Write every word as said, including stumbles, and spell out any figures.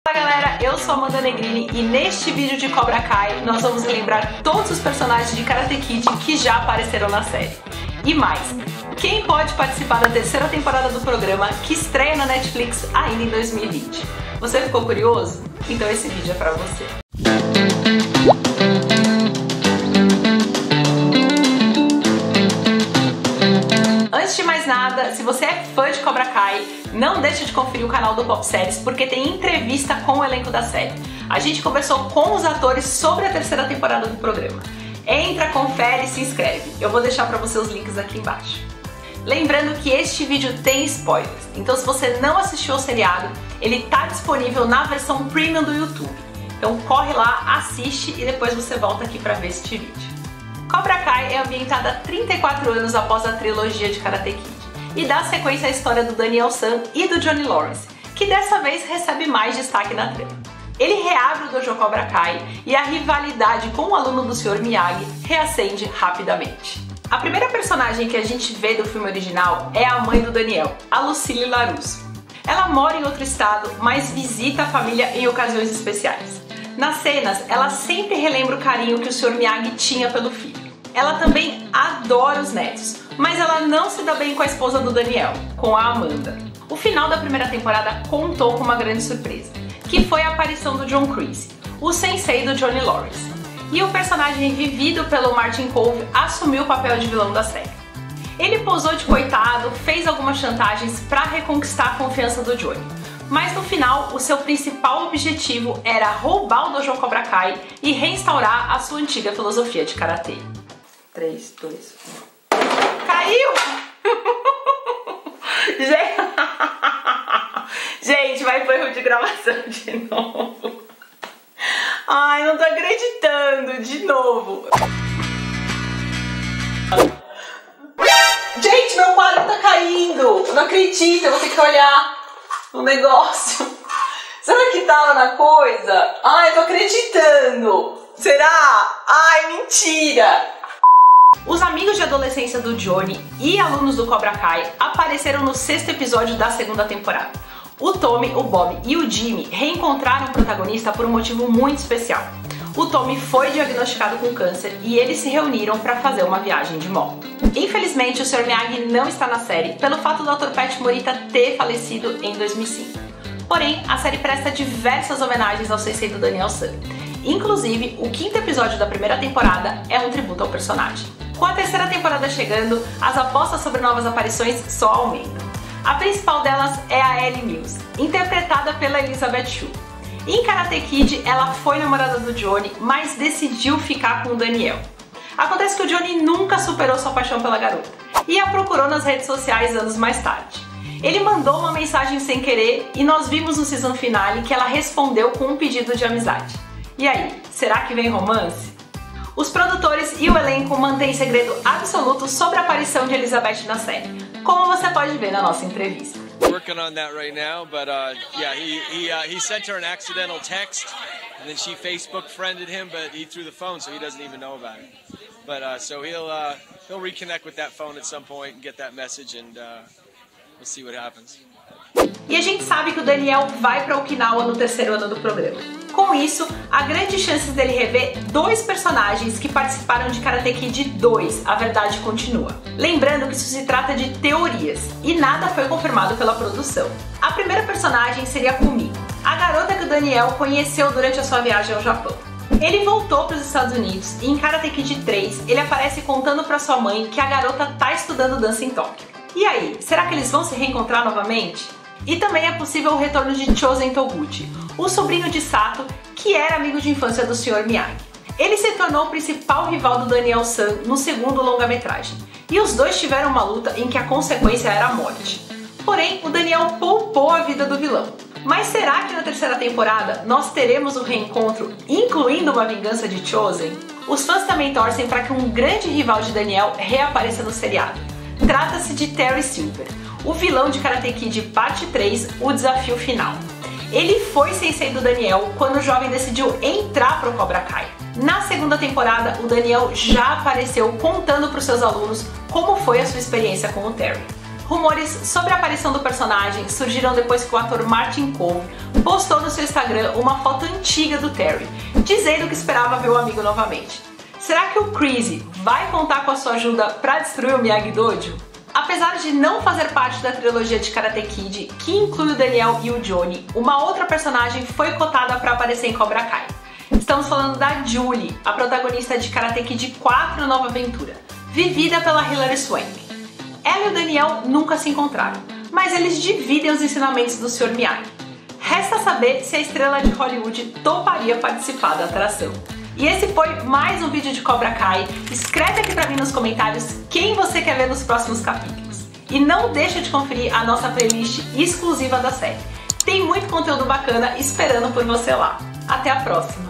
Fala galera, eu sou a Amanda Negrini e neste vídeo de Cobra Kai nós vamos lembrar todos os personagens de Karate Kid que já apareceram na série. E mais, quem pode participar da terceira temporada do programa que estreia na Netflix ainda em dois mil e vinte? Você ficou curioso? Então esse vídeo é pra você. Antes de mais nada, se você é fã de Cobra Kai, não deixe de conferir o canal do Pop Séries porque tem entrevista com o elenco da série. A gente conversou com os atores sobre a terceira temporada do programa. Entra, confere e se inscreve. Eu vou deixar para você os links aqui embaixo. Lembrando que este vídeo tem spoilers, então se você não assistiu ao seriado, ele tá disponível na versão premium do YouTube. Então corre lá, assiste e depois você volta aqui para ver este vídeo. Cobra Kai é ambientada trinta e quatro anos após a trilogia de Karate Kid e dá sequência à história do Daniel San e do Johnny Lawrence, que dessa vez recebe mais destaque na trama. Ele reabre o Dojo Cobra Kai e a rivalidade com o aluno do senhor Miyagi reacende rapidamente. A primeira personagem que a gente vê do filme original é a mãe do Daniel, a Lucille LaRusso. Ela mora em outro estado, mas visita a família em ocasiões especiais. Nas cenas, ela sempre relembra o carinho que o senhor Miyagi tinha pelo filho. Ela também adora os netos, mas ela não se dá bem com a esposa do Daniel, com a Amanda. O final da primeira temporada contou com uma grande surpresa, que foi a aparição do John Kreese, o sensei do Johnny Lawrence. E o personagem vivido pelo Martin Kove assumiu o papel de vilão da série. Ele posou de coitado, fez algumas chantagens para reconquistar a confiança do Johnny. Mas no final, o seu principal objetivo era roubar o Dojo Cobra Kai e restaurar a sua antiga filosofia de Karatê. três, dois, um... Caiu! Gente, vai pro erro de gravação de novo. Ai, não tô acreditando, de novo. Gente, meu quadro tá caindo. Eu não acredito, eu vou ter que olhar o negócio. Será que tava na coisa? Ai, tô acreditando. Será? Ai, mentira. Os amigos de adolescência do Johnny e alunos do Cobra Kai apareceram no sexto episódio da segunda temporada. O Tommy, o Bob e o Jimmy reencontraram o protagonista por um motivo muito especial. O Tommy foi diagnosticado com câncer e eles se reuniram para fazer uma viagem de moto. Infelizmente, o senhor Miyagi não está na série pelo fato do ator Pat Morita ter falecido em dois mil e cinco. Porém, a série presta diversas homenagens ao sensei do Daniel San. Inclusive, o quinto episódio da primeira temporada é um tributo ao personagem. Com a terceira temporada chegando, as apostas sobre novas aparições só aumentam. A principal delas é a Ellie Mills, interpretada pela Elizabeth Shue. Em Karate Kid, ela foi namorada do Johnny, mas decidiu ficar com o Daniel. Acontece que o Johnny nunca superou sua paixão pela garota e a procurou nas redes sociais anos mais tarde. Ele mandou uma mensagem sem querer e nós vimos no season finale que ela respondeu com um pedido de amizade. E aí, será que vem romance? Os produtores e o elenco mantêm segredo absoluto sobre a aparição de Elizabeth na série, como você pode ver na nossa entrevista. Working on that right now, but uh, yeah, he he uh, he sent her an accidental text, and then she Facebook friended him, but he threw the phone, so he doesn't even know about it. But uh, so he'll uh, he'll reconnect with that phone at some point and get that message, and uh, we'll see what happens. E a gente sabe que o Daniel vai para Okinawa no terceiro ano do programa. Com isso, há grandes chances dele rever dois personagens que participaram de Karate Kid dois, A Verdade Continua. Lembrando que isso se trata de teorias e nada foi confirmado pela produção. A primeira personagem seria Kumi, a garota que o Daniel conheceu durante a sua viagem ao Japão. Ele voltou para os Estados Unidos e em Karate Kid três ele aparece contando para sua mãe que a garota tá estudando dança em Tóquio. E aí, será que eles vão se reencontrar novamente? E também é possível o retorno de Chozen Toguchi, o sobrinho de Sato, que era amigo de infância do senhor Miyagi. Ele se tornou o principal rival do Daniel San no segundo longa-metragem, e os dois tiveram uma luta em que a consequência era a morte. Porém, o Daniel poupou a vida do vilão. Mas será que na terceira temporada nós teremos um reencontro, incluindo uma vingança de Chozen? Os fãs também torcem para que um grande rival de Daniel reapareça no seriado. Trata-se de Terry Silver, o vilão de Karate Kid Parte três, o desafio final. Ele foi sensei do Daniel quando o jovem decidiu entrar pro Cobra Kai. Na segunda temporada, o Daniel já apareceu contando para os seus alunos como foi a sua experiência com o Terry. Rumores sobre a aparição do personagem surgiram depois que o ator Martin Kove postou no seu Instagram uma foto antiga do Terry, dizendo que esperava ver o amigo novamente. Será que o Chris vai contar com a sua ajuda para destruir o Miyagi-Dojo? Apesar de não fazer parte da trilogia de Karate Kid, que inclui o Daniel e o Johnny, uma outra personagem foi cotada para aparecer em Cobra Kai. Estamos falando da Julie, a protagonista de Karate Kid quatro Nova Aventura, vivida pela Hilary Swank. Ela e o Daniel nunca se encontraram, mas eles dividem os ensinamentos do senhor Miyagi. Resta saber se a estrela de Hollywood toparia participar da atração. E esse foi mais um vídeo de Cobra Kai. Escreve aqui pra mim nos comentários quem você quer ver nos próximos capítulos. E não deixa de conferir a nossa playlist exclusiva da série. Tem muito conteúdo bacana esperando por você lá. Até a próxima!